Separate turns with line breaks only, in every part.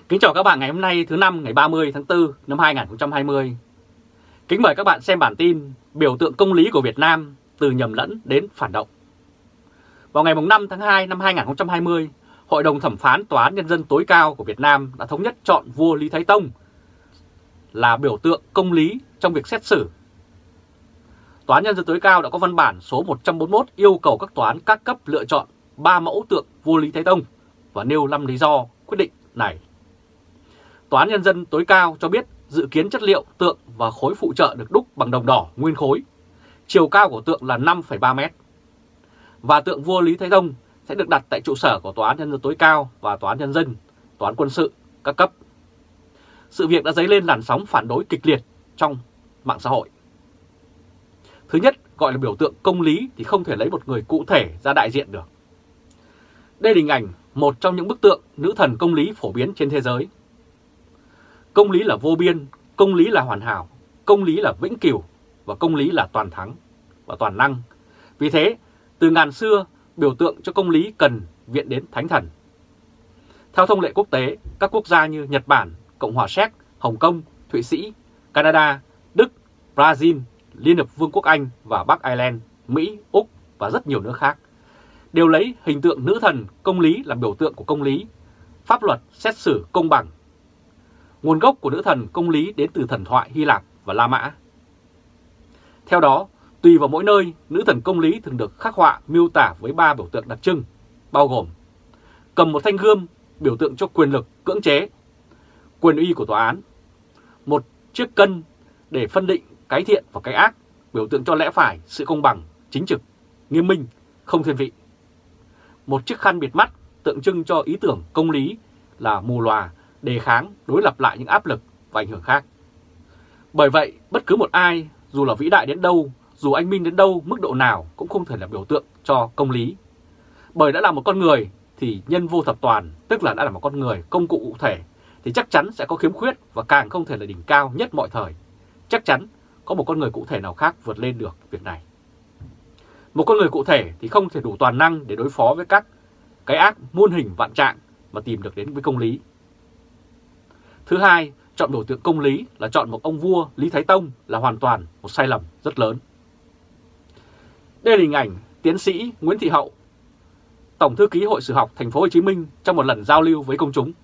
Kính chào các bạn ngày hôm nay thứ năm ngày 30 tháng 4 năm 2020. Kính mời các bạn xem bản tin biểu tượng công lý của Việt Nam từ nhầm lẫn đến phản động. Vào ngày 5 tháng 2 năm 2020, Hội đồng thẩm phán Tòa án Nhân dân tối cao của Việt Nam đã thống nhất chọn vua Lý Thái Tông là biểu tượng công lý trong việc xét xử. Tòa án Nhân dân tối cao đã có văn bản số 141 yêu cầu các tòa án các cấp lựa chọn 3 mẫu tượng vua Lý Thái Tông và nêu 5 lý do quyết định này. Tòa án Nhân dân tối cao cho biết dự kiến chất liệu tượng và khối phụ trợ được đúc bằng đồng đỏ nguyên khối. Chiều cao của tượng là 5,3 m. Và tượng vua Lý Thái Tông sẽ được đặt tại trụ sở của Tòa án Nhân dân tối cao và Tòa án Nhân dân, Tòa án quân sự các cấp. Sự việc đã dấy lên làn sóng phản đối kịch liệt trong mạng xã hội. Thứ nhất, gọi là biểu tượng công lý thì không thể lấy một người cụ thể ra đại diện được. Đây là hình ảnh một trong những bức tượng nữ thần công lý phổ biến trên thế giới. Công lý là vô biên, công lý là hoàn hảo, công lý là vĩnh cửu và công lý là toàn thắng và toàn năng. Vì thế, từ ngàn xưa, biểu tượng cho công lý cần viện đến thánh thần. Theo thông lệ quốc tế, các quốc gia như Nhật Bản, Cộng hòa Séc, Hồng Kông, Thụy Sĩ, Canada, Đức, Brazil, Liên hợp Vương quốc Anh và Bắc Ireland, Mỹ, Úc và rất nhiều nước khác đều lấy hình tượng nữ thần công lý làm biểu tượng của công lý, pháp luật xét xử công bằng. Nguồn gốc của nữ thần công lý đến từ thần thoại Hy Lạp và La Mã. Theo đó, tùy vào mỗi nơi, nữ thần công lý thường được khắc họa miêu tả với 3 biểu tượng đặc trưng, bao gồm cầm một thanh gươm, biểu tượng cho quyền lực cưỡng chế, quyền uy của tòa án, một chiếc cân để phân định cái thiện và cái ác, biểu tượng cho lẽ phải, sự công bằng, chính trực, nghiêm minh, không thiên vị, một chiếc khăn bịt mắt tượng trưng cho ý tưởng công lý là mù lòa, đề kháng, đối lập lại những áp lực và ảnh hưởng khác. Bởi vậy, bất cứ một ai, dù là vĩ đại đến đâu, dù anh minh đến đâu, mức độ nào cũng không thể là biểu tượng cho công lý. Bởi đã là một con người thì nhân vô thập toàn, tức là đã là một con người công cụ cụ thể, thì chắc chắn sẽ có khiếm khuyết và càng không thể là đỉnh cao nhất mọi thời. Chắc chắn có một con người cụ thể nào khác vượt lên được việc này. Một con người cụ thể thì không thể đủ toàn năng để đối phó với các cái ác muôn hình vạn trạng mà tìm được đến với công lý. Thứ hai, chọn biểu tượng công lý là chọn một ông vua Lý Thái Tông là hoàn toàn một sai lầm rất lớn. Đây là hình ảnh tiến sĩ Nguyễn Thị Hậu, Tổng thư ký Hội Sử học Thành phố Hồ Chí Minh trong một lần giao lưu với công chúng.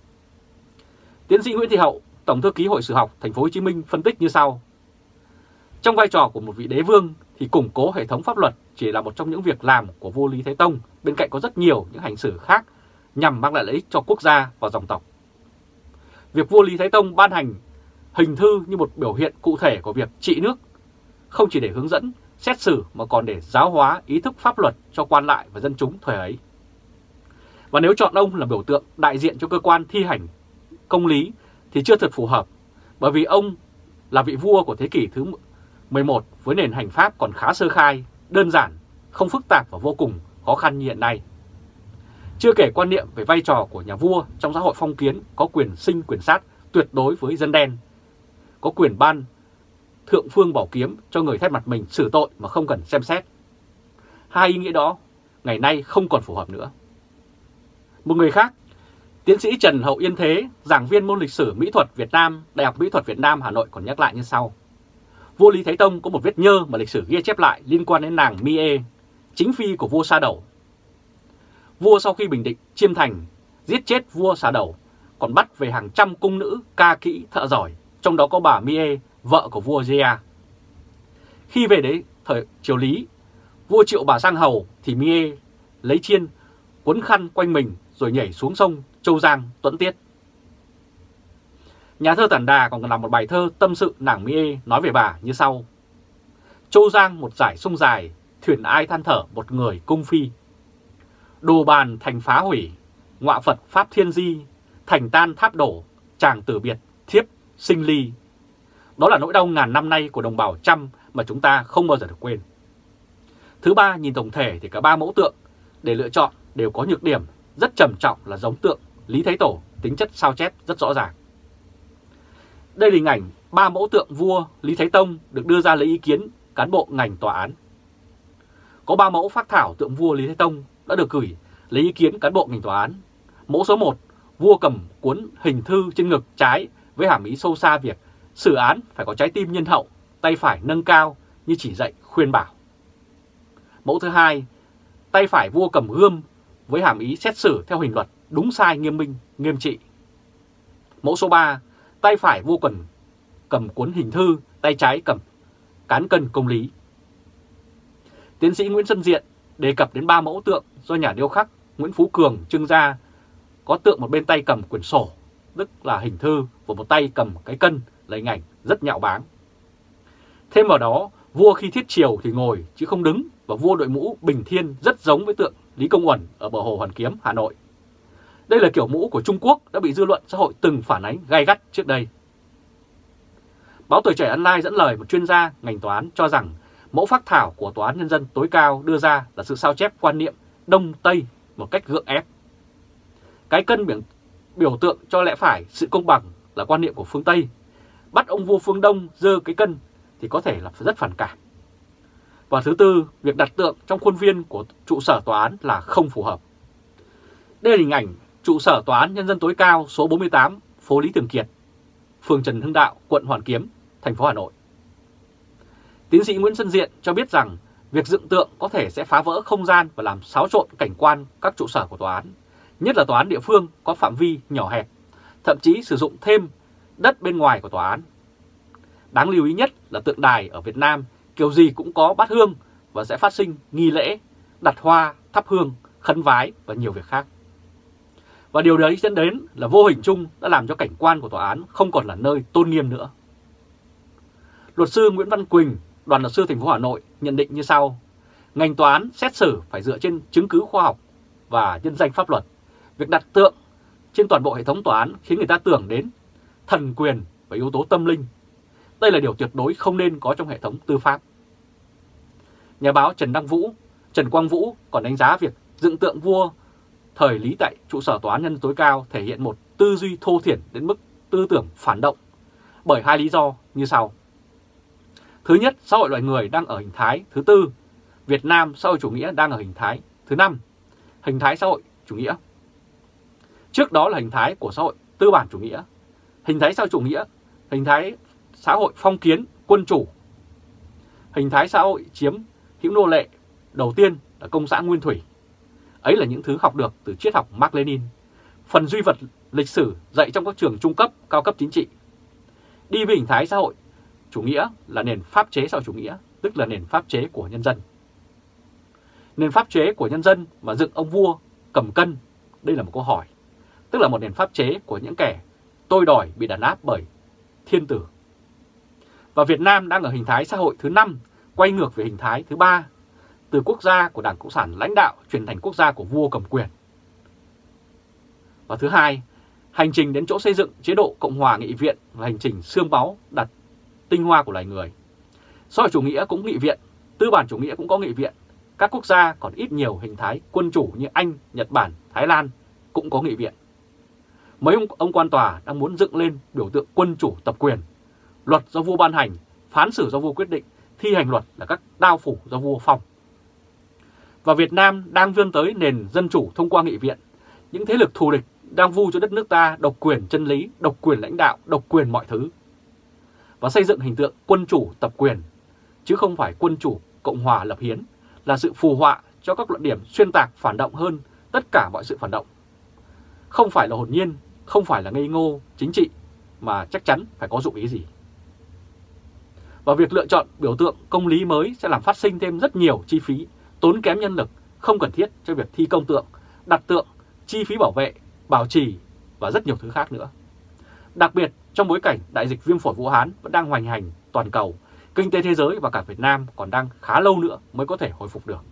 Tiến sĩ Nguyễn Thị Hậu, Tổng thư ký Hội Sử học Thành phố Hồ Chí Minh phân tích như sau: trong vai trò của một vị đế vương thì củng cố hệ thống pháp luật chỉ là một trong những việc làm của vua Lý Thái Tông, bên cạnh có rất nhiều những hành xử khác nhằm mang lại lợi ích cho quốc gia và dòng tộc. Việc vua Lý Thái Tông ban hành hình thư như một biểu hiện cụ thể của việc trị nước, không chỉ để hướng dẫn, xét xử mà còn để giáo hóa ý thức pháp luật cho quan lại và dân chúng thời ấy. Và nếu chọn ông là biểu tượng đại diện cho cơ quan thi hành công lý thì chưa thật phù hợp, bởi vì ông là vị vua của thế kỷ thứ 11 với nền hành pháp còn khá sơ khai, đơn giản, không phức tạp và vô cùng khó khăn như hiện nay. Chưa kể quan niệm về vai trò của nhà vua trong xã hội phong kiến có quyền sinh quyền sát tuyệt đối với dân đen, có quyền ban thượng phương bảo kiếm cho người thay mặt mình xử tội mà không cần xem xét. Hai ý nghĩa đó ngày nay không còn phù hợp nữa. Một người khác, tiến sĩ Trần Hậu Yên Thế, giảng viên môn lịch sử mỹ thuật Việt Nam, Đại học Mỹ thuật Việt Nam Hà Nội còn nhắc lại như sau: vua Lý Thái Tông có một vết nhơ mà lịch sử ghi chép lại liên quan đến nàng My-e, chính phi của vua Sa Đẩu. Vua sau khi bình định Chiêm Thành giết chết vua Sa Đẩu, còn bắt về hàng trăm cung nữ ca kỹ thợ giỏi, trong đó có bà My-e, vợ của vua Gia. Khi về đến thời triều Lý, vua triệu bà sang hầu thì My-e lấy chiên quấn khăn quanh mình rồi nhảy xuống sông Châu Giang tuẫn tiết. Nhà thơ Tản Đà còn làm một bài thơ tâm sự nàng My-e nói về bà như sau: Châu Giang một dải sông dài, thuyền ai than thở một người cung phi. Đồ bàn thành phá hủy, ngọa Phật pháp thiên di, thành tan tháp đổ, chàng tử biệt, thiếp sinh ly. Đó là nỗi đau ngàn năm nay của đồng bào Chăm mà chúng ta không bao giờ được quên. Thứ ba, nhìn tổng thể thì cả 3 mẫu tượng để lựa chọn đều có nhược điểm rất trầm trọng là giống tượng Lý Thái Tổ, tính chất sao chép rất rõ ràng. Đây là hình ảnh 3 mẫu tượng vua Lý Thái Tông được đưa ra lấy ý kiến cán bộ ngành tòa án. Có 3 mẫu phác thảo tượng vua Lý Thái Tông đã được gửi lấy ý kiến cán bộ ngành tòa án. Mẫu số 1, vua cầm cuốn hình thư trên ngực trái với hàm ý sâu xa việc xử án phải có trái tim nhân hậu, tay phải nâng cao như chỉ dạy khuyên bảo. Mẫu thứ hai, tay phải vua cầm gươm với hàm ý xét xử theo hình luật đúng sai nghiêm minh, nghiêm trị. Mẫu số 3, tay phải vua cầm cuốn hình thư, tay trái cầm cán cân công lý. Tiến sĩ Nguyễn Xuân Diện đề cập đến 3 mẫu tượng do nhà điêu khắc Nguyễn Phú Cường trưng ra, có tượng một bên tay cầm quyển sổ, tức là hình thư, và một tay cầm cái cân là hình ảnh rất nhạo báng. Thêm vào đó, vua khi thiết triều thì ngồi chứ không đứng, và vua đội mũ Bình Thiên rất giống với tượng Lý Công Uẩn ở bờ hồ Hoàn Kiếm, Hà Nội. Đây là kiểu mũ của Trung Quốc đã bị dư luận xã hội từng phản ánh gay gắt trước đây. Báo Tuổi Trẻ Online dẫn lời một chuyên gia ngành tòa án cho rằng mẫu phác thảo của Tòa án Nhân dân tối cao đưa ra là sự sao chép quan niệm Đông Tây một cách gượng ép. Cái cân biểu tượng cho lẽ phải, sự công bằng là quan niệm của phương Tây. Bắt ông vua phương Đông giơ cái cân thì có thể là rất phản cảm. Và thứ tư, việc đặt tượng trong khuôn viên của trụ sở tòa án là không phù hợp. Đây là hình ảnh trụ sở Tòa án Nhân dân tối cao số 48, phố Lý Thường Kiệt, phường Trần Hưng Đạo, quận Hoàn Kiếm, thành phố Hà Nội. Tiến sĩ Nguyễn Xuân Diện cho biết rằng việc dựng tượng có thể sẽ phá vỡ không gian và làm xáo trộn cảnh quan các trụ sở của tòa án, nhất là tòa án địa phương có phạm vi nhỏ hẹp, thậm chí sử dụng thêm đất bên ngoài của tòa án. Đáng lưu ý nhất là tượng đài ở Việt Nam kiểu gì cũng có bát hương và sẽ phát sinh nghi lễ, đặt hoa, thắp hương, khấn vái và nhiều việc khác. Và điều đấy dẫn đến là vô hình chung đã làm cho cảnh quan của tòa án không còn là nơi tôn nghiêm nữa. Luật sư Nguyễn Văn Quỳnh, đoàn luật sư thành phố Hà Nội nhận định như sau: ngành tòa án xét xử phải dựa trên chứng cứ khoa học và nhân danh pháp luật. Việc đặt tượng trên toàn bộ hệ thống tòa án khiến người ta tưởng đến thần quyền và yếu tố tâm linh. Đây là điều tuyệt đối không nên có trong hệ thống tư pháp. Nhà báo Trần Quang Vũ còn đánh giá việc dựng tượng vua thời Lý tại trụ sở Tòa án Nhân dân tối cao thể hiện một tư duy thô thiển đến mức tư tưởng phản động bởi hai lý do như sau. Thứ nhất, xã hội loài người đang ở hình thái thứ tư. Việt Nam xã hội chủ nghĩa đang ở hình thái thứ 5, hình thái xã hội chủ nghĩa. Trước đó là hình thái của xã hội tư bản chủ nghĩa, hình thái xã hội chủ nghĩa, hình thái xã hội phong kiến quân chủ, hình thái xã hội chiếm hữu nô lệ đầu tiên là công xã nguyên thủy. Ấy là những thứ học được từ triết học Mác Lênin, phần duy vật lịch sử dạy trong các trường trung cấp, cao cấp chính trị. Đi với hình thái xã hội chủ nghĩa là nền pháp chế xã hội chủ nghĩa, tức là nền pháp chế của nhân dân. Nền pháp chế của nhân dân mà dựng ông vua cầm cân, đây là một câu hỏi, tức là một nền pháp chế của những kẻ tôi đòi bị đàn áp bởi thiên tử. Và Việt Nam đang ở hình thái xã hội thứ 5, quay ngược về hình thái thứ 3, từ quốc gia của Đảng Cộng sản lãnh đạo chuyển thành quốc gia của vua cầm quyền. Và thứ hai, hành trình đến chỗ xây dựng chế độ Cộng hòa nghị viện là hành trình xương máu đặt tinh hoa của loài người. Xã hội chủ nghĩa cũng nghị viện, tư bản chủ nghĩa cũng có nghị viện. Các quốc gia còn ít nhiều hình thái quân chủ như Anh, Nhật Bản, Thái Lan cũng có nghị viện. Mấy ông quan tòa đang muốn dựng lên biểu tượng quân chủ tập quyền. Luật do vua ban hành, phán xử do vua quyết định, thi hành luật là các đao phủ do vua phong. Và Việt Nam đang vươn tới nền dân chủ thông qua nghị viện. Những thế lực thù địch đang vu cho đất nước ta độc quyền chân lý, độc quyền lãnh đạo, độc quyền mọi thứ. Và xây dựng hình tượng quân chủ tập quyền, chứ không phải quân chủ Cộng hòa lập hiến, là sự phù họa cho các luận điểm xuyên tạc phản động hơn tất cả mọi sự phản động. Không phải là hồn nhiên, không phải là ngây ngô chính trị, mà chắc chắn phải có dụng ý gì. Và việc lựa chọn biểu tượng công lý mới sẽ làm phát sinh thêm rất nhiều chi phí, tốn kém nhân lực, không cần thiết cho việc thi công tượng, đặt tượng, chi phí bảo vệ, bảo trì và rất nhiều thứ khác nữa. Đặc biệt trong bối cảnh đại dịch viêm phổi Vũ Hán vẫn đang hoành hành toàn cầu, kinh tế thế giới và cả Việt Nam còn đang khá lâu nữa mới có thể hồi phục được.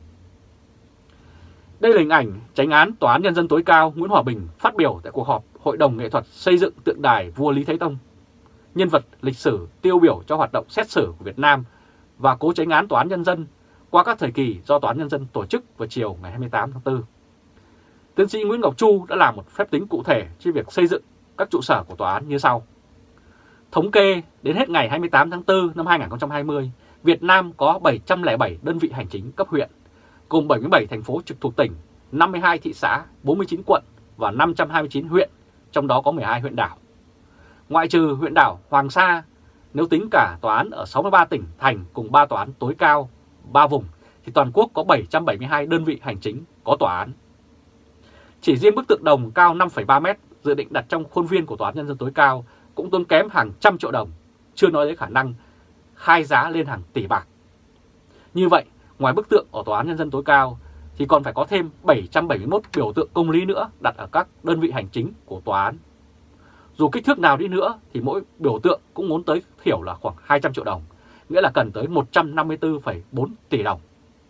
Đây là hình ảnh Chánh án Tòa án Nhân dân tối cao Nguyễn Hòa Bình phát biểu tại cuộc họp Hội đồng nghệ thuật xây dựng tượng đài vua Lý Thái Tông, nhân vật lịch sử tiêu biểu cho hoạt động xét xử của Việt Nam và cố chánh án Tòa án Nhân dân qua các thời kỳ do Tòa án Nhân dân tổ chức vào chiều ngày 28 tháng 4. Tiến sĩ Nguyễn Ngọc Chu đã làm một phép tính cụ thể cho việc xây dựng các trụ sở của tòa án như sau. Thống kê đến hết ngày 28 tháng 4 năm 2020, Việt Nam có 707 đơn vị hành chính cấp huyện, gồm 77 thành phố trực thuộc tỉnh, 52 thị xã, 49 quận và 529 huyện trong đó có 12 huyện đảo. Ngoại trừ huyện đảo Hoàng Sa, nếu tính cả tòa án ở 63 tỉnh thành cùng 3 tòa án tối cao, 3 vùng, thì toàn quốc có 772 đơn vị hành chính có tòa án. Chỉ riêng bức tượng đồng cao 5,3 mét dự định đặt trong khuôn viên của Tòa án Nhân dân tối cao cũng tốn kém hàng trăm triệu đồng, chưa nói đến khả năng khai giá lên hàng tỷ bạc. Như vậy, ngoài bức tượng ở Tòa án Nhân dân tối cao thì còn phải có thêm 771 biểu tượng công lý nữa đặt ở các đơn vị hành chính của tòa án. Dù kích thước nào đi nữa thì mỗi biểu tượng cũng muốn tới thiểu là khoảng 200 triệu đồng, nghĩa là cần tới 154,4 tỷ đồng.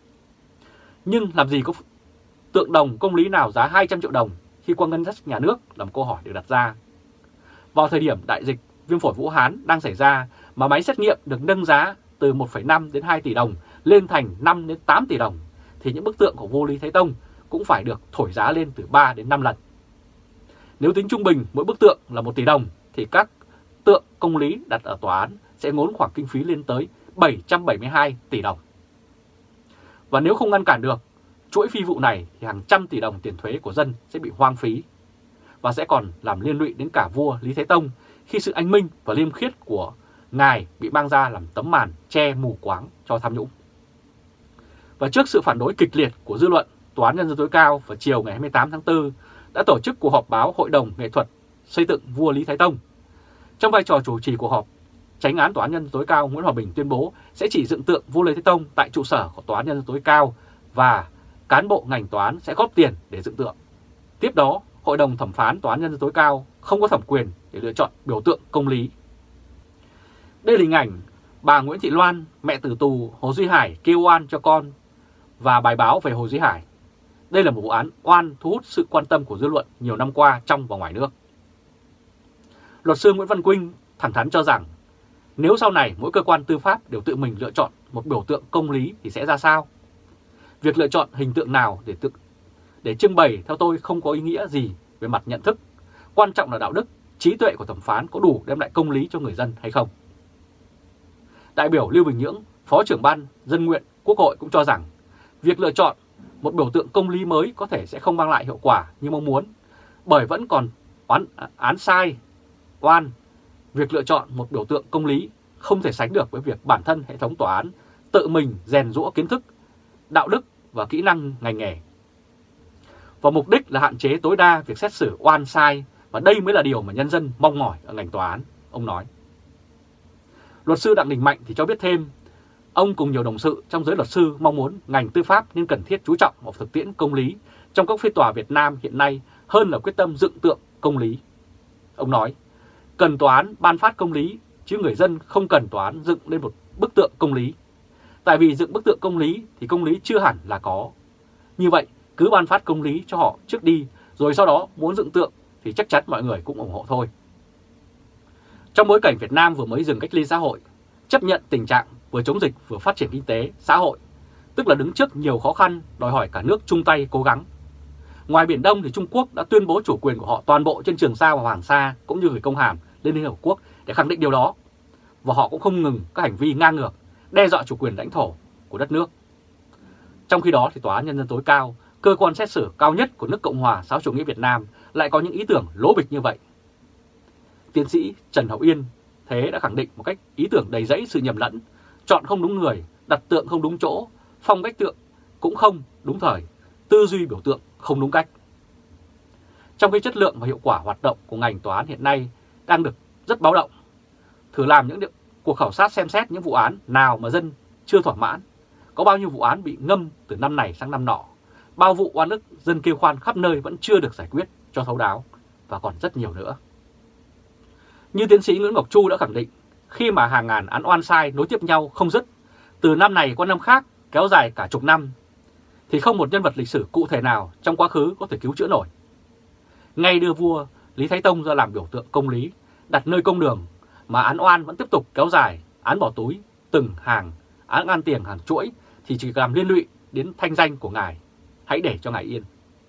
Nhưng làm gì có tượng đồng công lý nào giá 200 triệu đồng khi qua ngân sách nhà nước là một câu hỏi được đặt ra. Vào thời điểm đại dịch viêm phổi Vũ Hán đang xảy ra mà máy xét nghiệm được nâng giá từ 1,5 đến 2 tỷ đồng lên thành 5 đến 8 tỷ đồng, thì những bức tượng của vua Lý Thái Tông cũng phải được thổi giá lên từ 3 đến 5 lần. Nếu tính trung bình mỗi bức tượng là 1 tỷ đồng thì các tượng công lý đặt ở tòa án sẽ ngốn khoảng kinh phí lên tới 772 tỷ đồng. Và nếu không ngăn cản được chuỗi phi vụ này thì hàng trăm tỷ đồng tiền thuế của dân sẽ bị hoang phí và sẽ còn làm liên lụy đến cả vua Lý Thái Tông khi sự anh minh và liêm khiết của ngài bị mang ra làm tấm màn che mù quáng cho tham nhũng. Và trước sự phản đối kịch liệt của dư luận, Tòa án Nhân dân tối cao vào chiều ngày 28 tháng 4 đã tổ chức cuộc họp báo Hội đồng Nghệ thuật xây dựng vua Lý Thái Tông. Trong vai trò chủ trì cuộc họp, Chánh án Tòa án Nhân dân tối cao Nguyễn Hòa Bình tuyên bố sẽ chỉ dựng tượng vua Lý Thái Tông tại trụ sở của Tòa án Nhân dân tối cao và cán bộ ngành tòa án sẽ góp tiền để dựng tượng. Tiếp đó, Hội đồng thẩm phán Tòa án Nhân dân tối cao không có thẩm quyền để lựa chọn biểu tượng công lý. Đây là hình ảnh bà Nguyễn Thị Loan, mẹ tử tù Hồ Duy Hải kêu oan cho con và bài báo về Hồ Duy Hải. Đây là một vụ án oan thu hút sự quan tâm của dư luận nhiều năm qua trong và ngoài nước. Luật sư Nguyễn Văn Quynh thẳng thắn cho rằng nếu sau này mỗi cơ quan tư pháp đều tự mình lựa chọn một biểu tượng công lý thì sẽ ra sao? Việc lựa chọn hình tượng nào để trưng bày theo tôi không có ý nghĩa gì về mặt nhận thức. Quan trọng là đạo đức, trí tuệ của thẩm phán có đủ đem lại công lý cho người dân hay không. Đại biểu Lưu Bình Nhưỡng, Phó trưởng ban Dân nguyện Quốc hội cũng cho rằng việc lựa chọn một biểu tượng công lý mới có thể sẽ không mang lại hiệu quả như mong muốn, bởi vẫn còn án sai, oan. Việc lựa chọn một biểu tượng công lý không thể sánh được với việc bản thân hệ thống tòa án tự mình rèn giũa kiến thức, đạo đức và kỹ năng ngành nghề. Và mục đích là hạn chế tối đa việc xét xử oan sai, và đây mới là điều mà nhân dân mong mỏi ở ngành tòa án, ông nói. Luật sư Đặng Đình Mạnh thì cho biết thêm, ông cùng nhiều đồng sự trong giới luật sư mong muốn ngành tư pháp nên cần thiết chú trọng vào thực tiễn công lý trong các phiên tòa Việt Nam hiện nay hơn là quyết tâm dựng tượng công lý. Ông nói, cần tòa án ban phát công lý, chứ người dân không cần tòa án dựng lên một bức tượng công lý. Tại vì dựng bức tượng công lý thì công lý chưa hẳn là có. Như vậy, cứ ban phát công lý cho họ trước đi, rồi sau đó muốn dựng tượng thì chắc chắn mọi người cũng ủng hộ thôi. Trong bối cảnh Việt Nam vừa mới dừng cách ly xã hội, chấp nhận tình trạng vừa chống dịch vừa phát triển kinh tế, xã hội, tức là đứng trước nhiều khó khăn đòi hỏi cả nước chung tay cố gắng. Ngoài Biển Đông thì Trung Quốc đã tuyên bố chủ quyền của họ toàn bộ trên Trường Sa và Hoàng Sa, cũng như gửi công hàm lên Liên Hợp Quốc để khẳng định điều đó. Và họ cũng không ngừng các hành vi ngang ngược, đe dọa chủ quyền lãnh thổ của đất nước. Trong khi đó thì Tòa án Nhân dân tối cao, cơ quan xét xử cao nhất của nước Cộng hòa xã hội chủ nghĩa Việt Nam lại có những ý tưởng lố bịch như vậy. Tiến sĩ Trần Hậu Yên thế đã khẳng định một cách ý tưởng đầy rẫy sự nhầm lẫn, chọn không đúng người, đặt tượng không đúng chỗ, phong cách tượng cũng không đúng thời, tư duy biểu tượng không đúng cách. Trong khi chất lượng và hiệu quả hoạt động của ngành tòa án hiện nay đang được rất báo động, thử làm những cuộc khảo sát xem xét những vụ án nào mà dân chưa thỏa mãn, có bao nhiêu vụ án bị ngâm từ năm này sang năm nọ, bao vụ oan ức dân kêu khoan khắp nơi vẫn chưa được giải quyết cho thấu đáo, và còn rất nhiều nữa. Như tiến sĩ Nguyễn Ngọc Chu đã khẳng định, khi mà hàng ngàn án oan sai nối tiếp nhau không dứt, từ năm này qua năm khác kéo dài cả chục năm, thì không một nhân vật lịch sử cụ thể nào trong quá khứ có thể cứu chữa nổi. Ngay đưa vua Lý Thái Tông ra làm biểu tượng công lý, đặt nơi công đường, mà án oan vẫn tiếp tục kéo dài, án bỏ túi, từng hàng, án ăn tiền hàng chuỗi thì chỉ làm liên lụy đến thanh danh của ngài. Hãy để cho ngài yên.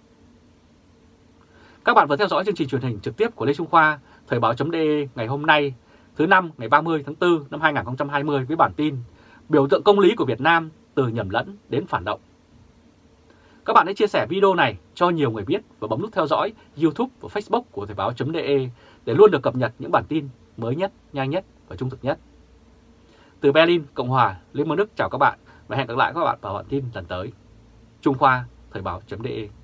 Các bạn vừa theo dõi chương trình truyền hình trực tiếp của Lê Trung Khoa, Thời báo.de ngày hôm nay, thứ Năm ngày 30 tháng 4 năm 2020 với bản tin Biểu tượng công lý của Việt Nam từ nhầm lẫn đến phản động. Các Các bạn hãy chia sẻ video này cho nhiều người biết và bấm nút theo dõi YouTube và Facebook của Thời báo.de để luôn được cập nhật những bản tin mới nhất, nhanh nhất và trung thực nhất. Từ Berlin, Cộng hòa Liên bang Đức chào các bạn và hẹn gặp lại các bạn vào bản tin lần tới. Trung Khoa, Thời báo.de.